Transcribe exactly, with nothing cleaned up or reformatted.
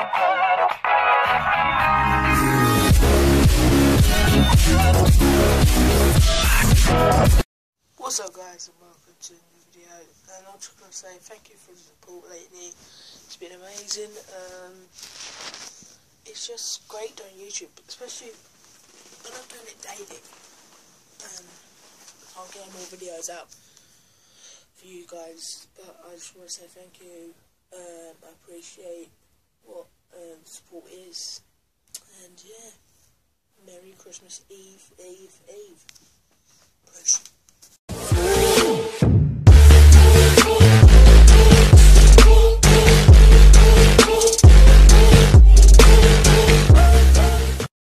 What's up guys, and welcome to a new video, and I'm just going to say thank you for the support lately. It's been amazing. Um, it's just great doing YouTube, especially when I'm doing it daily. Um, I'm getting more videos out for you guys, but I just want to say thank you. Um, I appreciate what um, support is, and yeah, Merry Christmas Eve, Eve, Eve. Push.